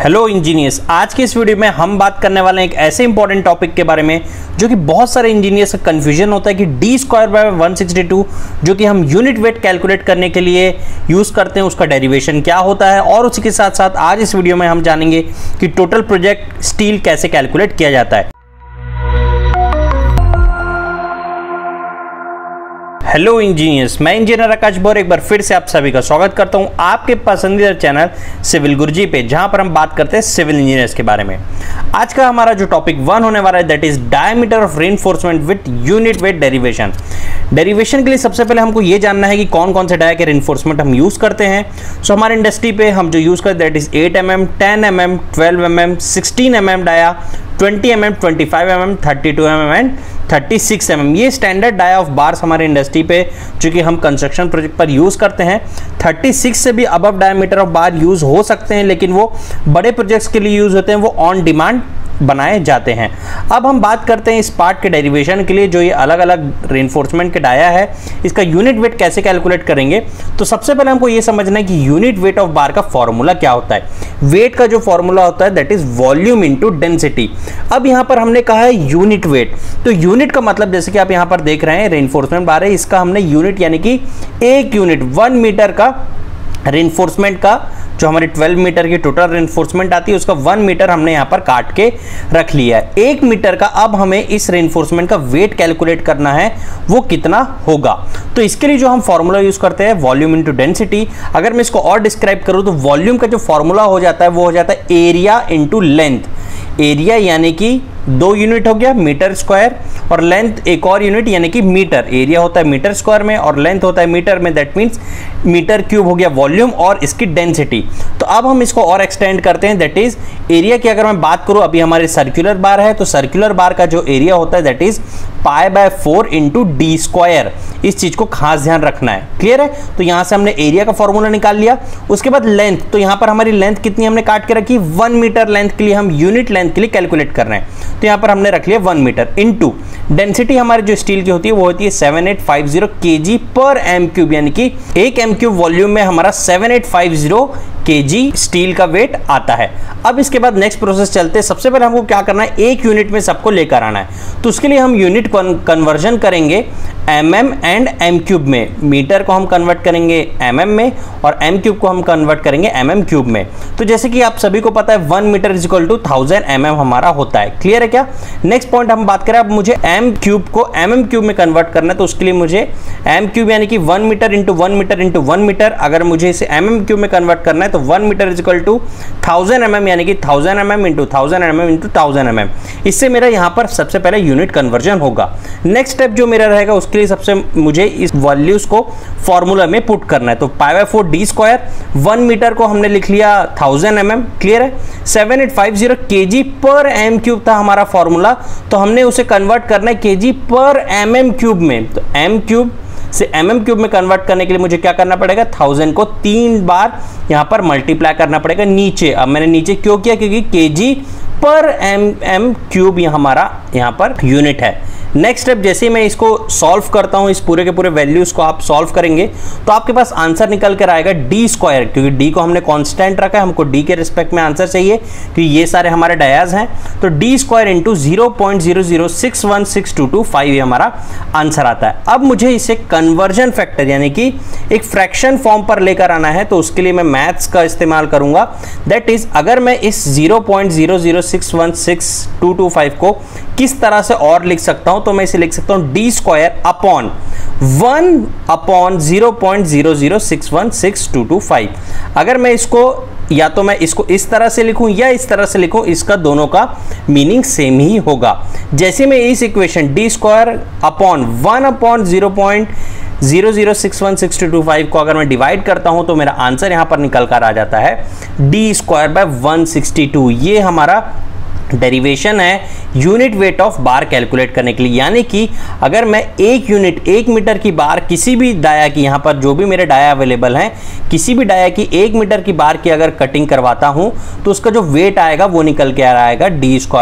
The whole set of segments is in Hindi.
हेलो इंजीनियर्स, आज के इस वीडियो में हम बात करने वाले हैं एक ऐसे इंपॉर्टेंट टॉपिक के बारे में जो कि बहुत सारे इंजीनियर्स का कंफ्यूजन होता है कि डी स्क्वायर बाय 162 जो कि हम यूनिट वेट कैलकुलेट करने के लिए यूज़ करते हैं, उसका डेरिवेशन क्या होता है। और उसी के साथ साथ आज इस वीडियो में हम जानेंगे कि टोटल प्रोजेक्ट स्टील कैसे कैलकुलेट किया जाता है। हेलो इंजीनियर्स, मैं इंजीनियर आकाश बोर एक बार फिर से आप सभी का स्वागत करता हूं आपके पसंदीदा चैनल सिविल गुरुजी पे, जहां पर हम बात करते हैं सिविल इंजीनियर्स के बारे में। आज का हमारा जो टॉपिक 1 होने वाला है that is diameter of reinforcement with unit weight derivation. Derivation के लिए सबसे पहले हमको ये जानना है कि कौन कौन से डाया के रीइंफोर्समेंट हम यूज करते हैं। सो हमारे इंडस्ट्री पे हम जो यूज करते हैं that is 8 mm, 10 mm, 12 mm, 16 mm dia, 20 mm, 25 mm, 32 mm and 36 mm। ये स्टैंडर्ड डाया ऑफ बार्स हमारे इंडस्ट्री पे जो कि हम कंस्ट्रक्शन प्रोजेक्ट पर यूज करते हैं। 36 से भी above diameter of bar use हो सकते हैं, लेकिन वो बड़े प्रोजेक्ट्स के लिए यूज होते हैं, वो ऑन डिमांड बनाए जाते हैं। अब हम बात करते हैं इस पार्ट के डेरिवेशन के लिए जो ये अलग अलग रीइंफोर्समेंट के डाया है, इसका यूनिट वेट कैसे कैलकुलेट करेंगे। तो सबसे पहले हमको ये समझना है कि यूनिट वेट ऑफ बार का फॉर्मूला क्या होता है। वेट का जो फॉर्मूला होता है that is volume into density. अब यहाँ पर हमने कहा है यूनिट वेट, तो यूनिट का मतलब जैसे कि आप यहाँ पर देख रहे हैं रीइंफोर्समेंट बार है, इसका हमने यूनिट यानी कि एक यूनिट 1 मीटर का रीइंफोर्समेंट का जो हमारी 12 मीटर की टोटल रीइंफोर्समेंट आती है उसका 1 मीटर हमने यहाँ पर काट के रख लिया है। 1 मीटर का अब हमें इस रीइंफोर्समेंट का वेट कैलकुलेट करना है, वो कितना होगा। तो इसके लिए जो हम फॉर्मूला यूज करते हैं वॉल्यूम इनटू डेंसिटी। अगर मैं इसको और डिस्क्राइब करूँ तो वॉल्यूम का जो फॉर्मूला हो जाता है वो हो जाता है एरिया इनटू लेंथ। एरिया यानी कि 2 यूनिट हो गया मीटर स्क्वायर, और लेंथ एक और यूनिट यानी कि मीटर। एरिया होता है मीटर स्क्वायर में और लेंथ होता है मीटर में, दैट मीन्स मीटर क्यूब हो गया वॉल्यूम और इसकी डेंसिटी। तो अब हम इसको और एक्सटेंड करते हैं, दैट इज एरिया की अगर मैं बात करूं, अभी हमारे सर्कुलर बार है तो सर्कुलर बार का जो एरिया होता है that is π/4 into D square. इस चीज को खास ध्यान रखना है, क्लियर है। तो यहां से हमने एरिया का फॉर्मूला निकाल लिया। उसके बाद लेंथ, तो यहां पर हमारी लेंथ कितनी हमने काट के रखी 1 मीटर लेंथ के लिए, हम यूनिट लेंथ के लिए कैलकुलेट कर रहे हैं, तो यहां पर हमने रख लिया 1 मीटर इंटू डेंसिटी हमारी जो स्टील की होती है वो होती है 7850 kg पर एम क्यूब, यानी कि 1 एम क्यूब वॉल्यूम में हमारा 7850 kg स्टील का वेट आता है। अब इसके बाद नेक्स्ट प्रोसेस चलते हैं। सबसे पहले हमको क्या करना है, एक यूनिट में सबको लेकर आना है, तो उसके लिए हम यूनिट कन्वर्जन करेंगे mm एंड एम क्यूब में। मीटर को हम कन्वर्ट करेंगे mm में और एम क्यूब को हम कन्वर्ट करेंगे mm क्यूब में। तो जैसे कि आप सभी को पता है 1 metre is equal to 1000 mm हमारा होता है, क्लियर है क्या। नेक्स्ट पॉइंट हम बात करें, अब मुझे एम क्यूब को mm क्यूब में कन्वर्ट करना है, तो उसके लिए मुझे एम क्यूब यानी कि 1 metre into 1 metre into 1 metre, अगर मुझे इसे mm क्यूब में कन्वर्ट करना है तो 1 metre is equal to 1000 mm यानी कि 1000 mm into 1000 mm into 1000 mm। इससे मेरा यहाँ पर सबसे पहले यूनिट कन्वर्जन होगा। नेक्स्ट स्टेप जो मेरा रहेगा उसके लिए सबसे मुझे इस वैल्यूज को फॉर्मूला में पुट करना है, तो π/4 डी स्क्वायर, 1 मीटर को हमने लिख लिया 1000 mm, क्लियर है। 7850 kg पर एम क्यूब था हमारा फॉर्मूला, तो हमने उसे कन्वर्ट करना है kg पर mm क्यूब में। तो एम क्यूब से mm क्यूब में कन्वर्ट करने के लिए मुझे क्या करना पड़ेगा, 1000 को 3 बार यहाँ पर मल्टीप्लाई करना पड़ेगा नीचे। अब मैंने नीचे क्यों किया, क्योंकि kg पर mm क्यूब ये हमारा यहाँ पर यूनिट है। नेक्स्ट स्टेप, जैसे ही मैं इसको सॉल्व करता हूं, इस पूरे के पूरे वैल्यूज को आप सॉल्व करेंगे तो आपके पास आंसर निकल कर आएगा डी स्क्वायर, क्योंकि डी को हमने कांस्टेंट रखा है, हमको डी के रिस्पेक्ट में आंसर चाहिए क्योंकि ये सारे हमारे डायाज हैं। तो डी स्क्वायर इंटू 0.0061622 ये हमारा आंसर आता है। अब मुझे इसे कन्वर्जन फैक्टर यानी कि एक फ्रैक्शन फॉर्म पर लेकर आना है, तो उसके लिए मैं मैथ्स का इस्तेमाल करूंगा। दैट इज अगर मैं इस 0.0061622 को किस तरह से और लिख सकता हूं, तो मैं इसे लिख सकता हूं डी स्क्वायर अपॉन 1/0.0061622। अगर मैं इसको या तो मैं इसको इस तरह से लिखूं या इस तरह से लिखूं, इसका दोनों का मीनिंग सेम ही होगा। जैसे मैं इस इक्वेशन डी स्क्वायर अपॉन 1/0.0061622 को अगर मैं डिवाइड करता हूं तो मेरा आंसर यहां पर निकल कर आ जाता है डी स्क्वायर बाय 162। ये हमारा डेरिवेशन है unit weight of bar calculate करने के लिए। यानी कि अगर मैं एक मीटर की बार किसी भी डाया की, यहाँ पर जो भी मेरे डाया अवेलेबल हैं, किसी भी डाया की 1 मीटर की बार की अगर कटिंग करवाता हूँ तो उसका जो वेट आएगा वो निकल के आ रहा आएगा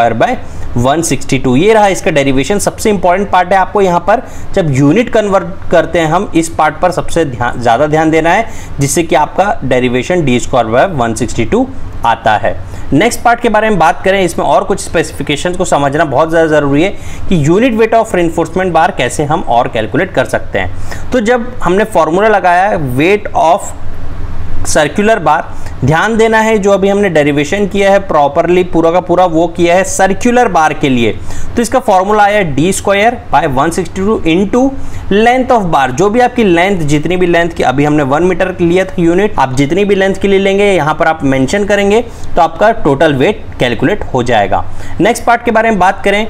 d²/162। ये रहा इसका डेरिवेशन। सबसे इंपॉर्टेंट पार्ट है, आपको यहाँ पर जब यूनिट कन्वर्ट करते हैं हम, इस पार्ट पर सबसे ज़्यादा ध्यान देना है, जिससे कि आपका डेरिवेशन d²/162 आता है। नेक्स्ट पार्ट के बारे में बात करें, इसमें और कुछ स्पेसिफिकेशंस को समझना बहुत ज़्यादा ज़रूरी है कि unit weight of reinforcement bar कैसे हम और कैलकुलेट कर सकते हैं। तो जब हमने फॉर्मूला लगाया वेट ऑफ सर्कुलर बार, ध्यान देना है जो अभी हमने डेरिवेशन किया है प्रॉपरली पूरा का पूरा वो किया है सर्कुलर बार के लिए। तो इसका फॉर्मूला आया d²/162 इंटू लेंथ ऑफ बार। जो भी आपकी लेंथ, जितनी भी लेंथ की, अभी हमने 1 मीटर लिया था यूनिट, आप जितनी भी लेंथ के लिए लेंगे यहाँ पर आप मेंशन करेंगे तो आपका टोटल वेट कैलकुलेट हो जाएगा। नेक्स्ट पार्ट के बारे में बात करें,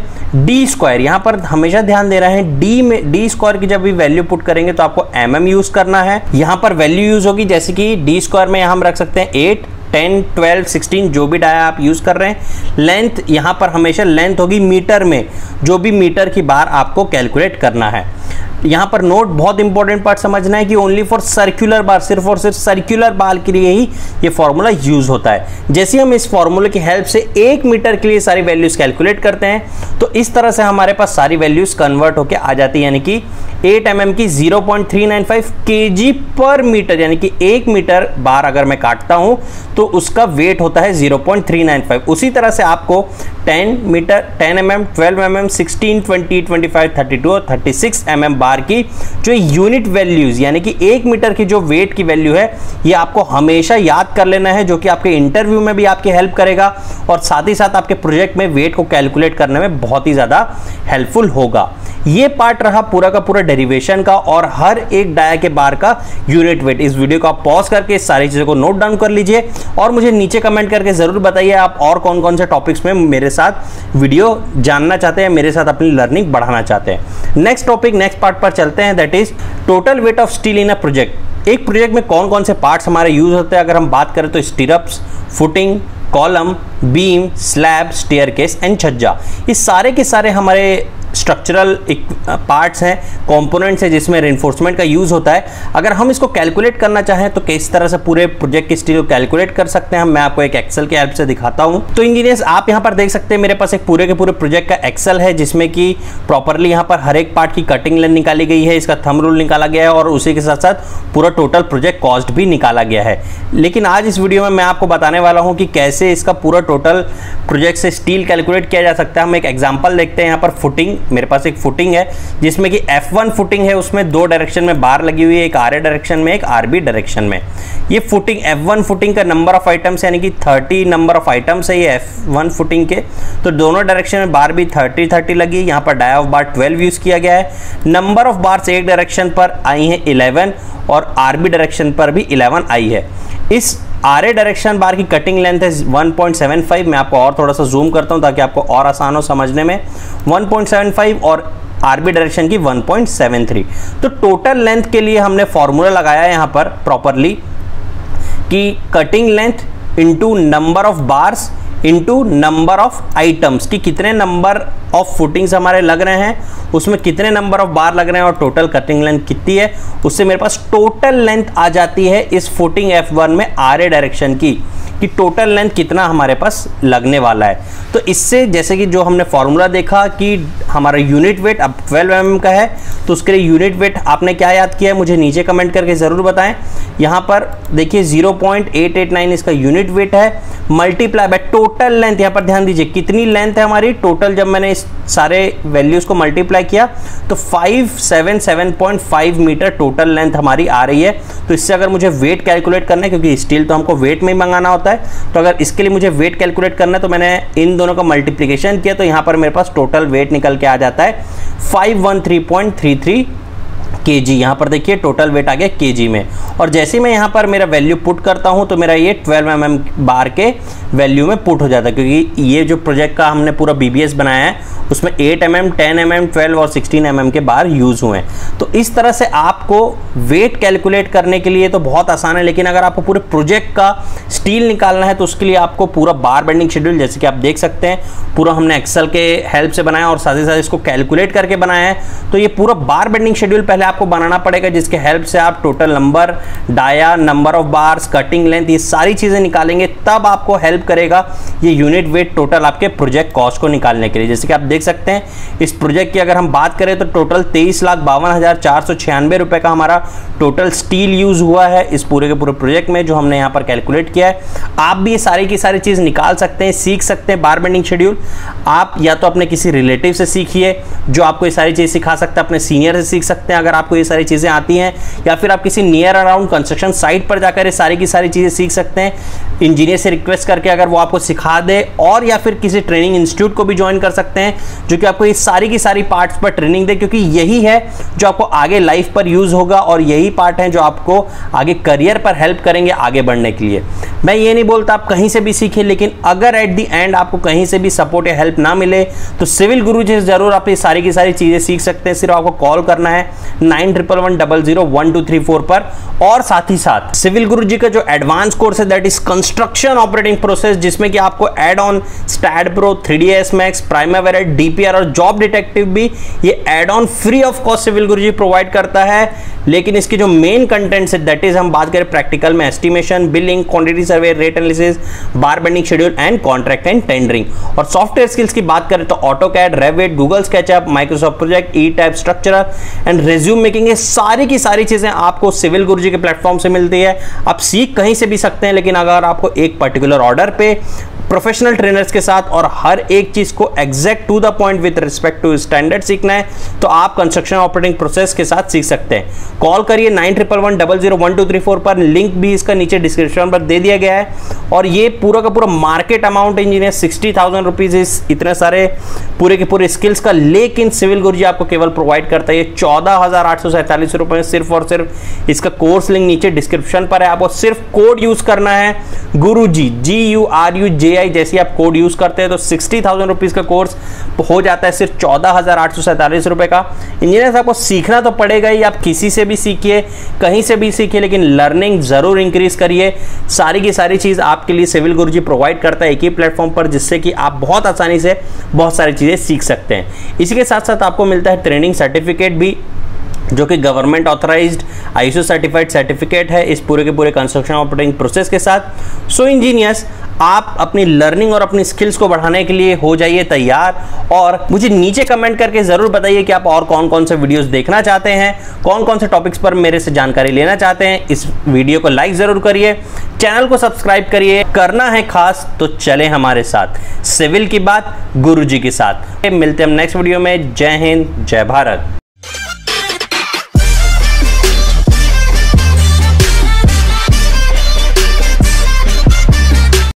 d², यहाँ पर हमेशा ध्यान दे रहे हैं d² की जब भी वैल्यू पुट करेंगे तो आपको mm यूज करना है। यहाँ पर वैल्यू यूज होगी जैसे कि d² में यहाँ हम रख सकते हैं 8, 10, 12, 16 जो भी डाया आप यूज कर रहे हैं। लेंथ यहाँ पर हमेशा लेंथ होगी मीटर में, जो भी मीटर की बार आपको कैलकुलेट करना है। यहाँ पर नोट, बहुत इंपॉर्टेंट पार्ट समझना है कि ओनली फॉर सर्कुलर बार, सिर्फ और सिर्फ सर्कुलर बार के लिए ही ये फॉर्मूला यूज होता है। जैसे हम इस फॉर्मूले की हेल्प से 1 मीटर के लिए सारी वैल्यूज कैलकुलेट करते हैं तो इस तरह से हमारे पास सारी वैल्यूज कन्वर्ट होके आ जाती है। यानी कि 8 mm की 0.395 kg पर मीटर, यानी कि 1 मीटर बार अगर मैं काटता हूं तो उसका वेट होता है 0.395। उसी तरह से आपको 10 mm, 12 mm, 16, 20, 25, 32 और 36 mm बार की जो यूनिट वैल्यूज, यानी कि 1 मीटर की जो वेट की वैल्यू है, ये आपको हमेशा याद कर लेना है, जो कि आपके इंटरव्यू में भी आपकी हेल्प करेगा और साथ ही साथ आपके प्रोजेक्ट में वेट को कैलकुलेट करने में बहुत ही ज़्यादा हेल्पफुल होगा। ये पार्ट रहा पूरा का पूरा डेरिवेशन का और हर एक डाया के बार का यूनिट वेट। इस वीडियो को आप पॉज करके इस सारी चीज़ों को नोट डाउन कर लीजिए और मुझे नीचे कमेंट करके ज़रूर बताइए आप और कौन कौन से टॉपिक्स में मेरे साथ वीडियो जानना चाहते हैं, मेरे साथ अपनी लर्निंग बढ़ाना चाहते हैं। नेक्स्ट टॉपिक, नेक्स्ट पार्ट पर चलते हैं, that is total weight of steel in a project. एक प्रोजेक्ट में कौन कौन से पार्ट्स हमारे यूज होते हैं अगर हम बात करें तो stirrups, footing, column, beam, slab, staircase and छज्जा। ये सारे के सारे हमारे स्ट्रक्चरल पार्ट्स हैं, कंपोनेंट्स हैं जिसमें रेनफोर्समेंट का यूज़ होता है। अगर हम इसको कैलकुलेट करना चाहें तो किस तरह से पूरे प्रोजेक्ट की स्टील को कैलकुलेट कर सकते हैं, मैं आपको एक एक्सेल की हेल्प से दिखाता हूं। तो इंजीनियर्स आप यहां पर देख सकते हैं मेरे पास एक पूरे के पूरे प्रोजेक्ट का एक्सेल है जिसमें कि प्रॉपरली यहां पर हर एक पार्ट की कटिंग लेंथ निकाली गई है, इसका थंब रूल निकाला गया है और उसी के साथ साथ पूरा टोटल प्रोजेक्ट कॉस्ट भी निकाला गया है। लेकिन आज इस वीडियो में मैं आपको बताने वाला हूँ कि कैसे इसका पूरा टोटल प्रोजेक्ट से स्टील कैलकुलेट किया जा सकता है। हम एक एग्जाम्पल देखते हैं। यहाँ पर फुटिंग, मेरे पास एक फुटिंग है जिसमें कि F1 फुटिंग है, उसमें 2 डायरेक्शन में बार लगी हुई है, एक RA डायरेक्शन में, एक RB डायरेक्शन में। ये फुटिंग F1 फुटिंग का नंबर ऑफ आइटम्स यानी कि 30 नंबर ऑफ आइटम्स है ये F1 फुटिंग के, तो दोनों डायरेक्शन में बार भी 30 लगी है। यहाँ पर डाया ऑफ बार 12 यूज किया गया है। नंबर ऑफ बार्स एक डायरेक्शन पर आई है 11 और RB डायरेक्शन पर भी 11 आई है। इस RA डायरेक्शन बार की कटिंग लेंथ है 1.75। मैं आपको और थोड़ा सा जूम करता हूं ताकि आपको और आसान हो समझने में। 1.75 और RB डायरेक्शन की 1.73। तो टोटल लेंथ के लिए हमने फॉर्मूला लगाया है यहाँ पर प्रॉपरली कि cutting length into number of bars into number of items, कि कितने नंबर ऑफ फुटिंग्स हमारे लग रहे हैं, उसमें कितने नंबर ऑफ बार लग रहे हैं और टोटल कटिंग लेंथ कितनी है, उससे मेरे पास टोटल लेंथ आ जाती है इस फुटिंग F1 में RA डायरेक्शन की, कि टोटल लेंथ कितना हमारे पास लगने वाला है। तो इससे जैसे कि जो हमने फॉर्मूला देखा कि हमारा यूनिट वेट अब 12 mm का है, तो उसके लिए यूनिट वेट आपने क्या याद किया है मुझे नीचे कमेंट करके ज़रूर बताएं। यहाँ पर देखिए 0.889 इसका यूनिट वेट है, मल्टीप्लाई बाय टोटल लेंथ। यहाँ पर ध्यान दीजिए कितनी लेंथ है हमारी टोटल, जब मैंने इस सारे वैल्यूज़ को मल्टीप्लाई किया तो 577.5 मीटर टोटल लेंथ हमारी आ रही है। तो इससे अगर मुझे वेट कैलकुलेट करना है, क्योंकि स्टील तो हमको वेट में ही मंगाना होता है, तो अगर इसके लिए मुझे वेट कैलकुलेट करना है तो मैंने इन दोनों का मल्टीप्लिकेशन किया, तो यहाँ पर मेरे पास टोटल वेट निकल के आ जाता है 513.33 केजी, यहाँ पर देखिए टोटल वेट आ गया केजी में। और जैसे ही मैं यहाँ पर मेरा वैल्यू पुट करता हूँ तो मेरा ये 12 mm बार के वैल्यू में पुट हो जाता है, क्योंकि ये जो प्रोजेक्ट का हमने पूरा BBS बनाया है उसमें 8 mm, 10 mm, 12 और 16 mm के बार यूज़ हुए हैं। तो इस तरह से आपको वेट कैलकुलेट करने के लिए तो बहुत आसान है, लेकिन अगर आपको पूरे प्रोजेक्ट का स्टील निकालना है तो उसके लिए आपको पूरा बार बेंडिंग शेड्यूल, जैसे कि आप देख सकते हैं पूरा हमने एक्सेल के हेल्प से बनाया और साथ ही साथ इसको कैलकुलेट करके बनाया है। तो ये पूरा बार बेंडिंग शेड्यूल पहले आपको बनाना पड़ेगा, जिसके हेल्प से आप total number, dia, number of bars, cutting length, ये सारी चीज़ें निकालेंगे, तब आपको हेल्प करेगा ये यूनिट वेट टोटल आपके प्रोजेक्ट कॉस्ट को निकालने के लिए। जैसे कि आप देख सकते हैं इस प्रोजेक्ट की अगर हम बात करें तो टोटल 23,52,496 रुपए का हमारा टोटल स्टील यूज हुआ है इस पूरे के पूरे प्रोजेक्ट में, जो हमने यहाँ पर कैलकुलेट किया है। आप भी ये सारी की सारी चीज़ निकाल सकते हैं, सीख सकते हैं बार बेंडिंग शेड्यूल। आप या तो अपने किसी रिलेटिव से सीखिए जो आपको ये सारी चीज़ सिखा सकता है, अपने सीनियर से सीख सकते हैं अगर आपको ये सारी चीज़ें आती हैं, या फिर आप किसी नियर अराउंड कंस्ट्रक्शन साइट पर जाकर ये सारी की सारी चीज़ें सीख सकते हैं इंजीनियर से रिक्वेस्ट करके, अगर वो आपको सिखा दे। और या फिर किसी ट्रेनिंग इंस्टीट्यूट को भी ज्वाइन कर सकते हैं जो कि आपको ये सारी की सारी पार्ट्स पर ट्रेनिंग दे, क्योंकि यही है जो आपको आगे लाइफ पर यूज होगा और यही पार्ट है जो आपको आगे करियर पर हेल्प करेंगे आगे बढ़ने के लिए। मैं ये नहीं बोलता आप कहीं से भी सीखें, लेकिन अगर एट द एंड आपको कहीं से भी सपोर्ट या हेल्प ना मिले तो सिविल गुरुजी से जरूर आप ये सारी की सारी चीजें सीख सकते हैं। सिर्फ आपको कॉल करना है 9111001234 पर। और साथ ही साथ सिविल गुरुजी का जो एडवांस कोर्स है that is construction operating process, जिसमें कि आपको add on STAAD pro, 3ds Max, Primavera, DPR और जॉब डिटेक्टिव भी ये add on free of cost civil Guruji provide करता है। लेकिन इसके जो मेन कंटेंट्स है दैट इज हम बात करें प्रैक्टिकल में estimation, billing, quantity survey, rate analysis, bar bending schedule and contract and tendering. और सॉफ्टवेयर स्किल्स की बात करें तो AutoCAD, Revit, Google SketchUp, Microsoft Project, ई-टाइप, स्ट्रक्चरल एंड रिज्यूम मेकिंग, ये सारी की सारी चीजें आपको सिविल गुरुजी के प्लेटफॉर्म से मिलती है। आप सीख कहीं से भी सकते हैं, लेकिन अगर आपको एक पर्टिकुलर ऑर्डर पे प्रोफेशनल ट्रेनर्स के साथ और हर एक चीज को exact to the point with respect to standard सीखना है तो आप कंस्ट्रक्शन ऑपरेटिंग प्रोसेस के साथ सीख सकते हैं। कॉल करिए 9111001234 पर, लिंक भी इसका नीचे डिस्क्रिप्शन पर दे दिया गया है। और ये पूरा का पूरा मार्केट अमाउंट इंजीनियर 60,000 रुपीज इतने सारे पूरे के पूरे स्किल्स का, लेकिन सिविल गुरुजी आपको केवल प्रोवाइड करता है 14,847 रुपए में सिर्फ और सिर्फ। इसका कोर्स लिंक नीचे डिस्क्रिप्शन पर है, आपको सिर्फ कोड यूज करना है गुरुजी, GURUJI। जैसे आप कोड यूज करते हैं तो 60,000 रुपीज का कोर्स हो जाता है सिर्फ 14,847 रुपए का। इंजीनियर आपको सीखना तो पड़ेगा ही, आप किसी से भी सीखिए, कहीं से भी सीखिए, लेकिन लर्निंग जरूर इंक्रीज करिए। सारी की सारी चीज आपके लिए सिविल गुरुजी प्रोवाइड करता है एक ही प्लेटफॉर्म पर, जिससे कि आप बहुत आसानी से बहुत सारी चीजें सीख सकते हैं। इसी के साथ साथ आपको मिलता है ट्रेनिंग सर्टिफिकेट भी, जो कि government authorised ISO certified certificate है इस पूरे के पूरे कंस्ट्रक्शन ऑपरेटिंग प्रोसेस के साथ। सो इंजीनियर्स, आप अपनी लर्निंग और अपनी स्किल्स को बढ़ाने के लिए हो जाइए तैयार, और मुझे नीचे कमेंट करके ज़रूर बताइए कि आप और कौन कौन से वीडियोस देखना चाहते हैं, कौन कौन से टॉपिक्स पर मेरे से जानकारी लेना चाहते हैं। इस वीडियो को लाइक ज़रूर करिए, चैनल को सब्सक्राइब करिए, करना है खास तो चले हमारे साथ, सिविल की बात गुरुजी के साथ। मिलते हैं हम नेक्स्ट वीडियो में। जय हिंद, जय भारत।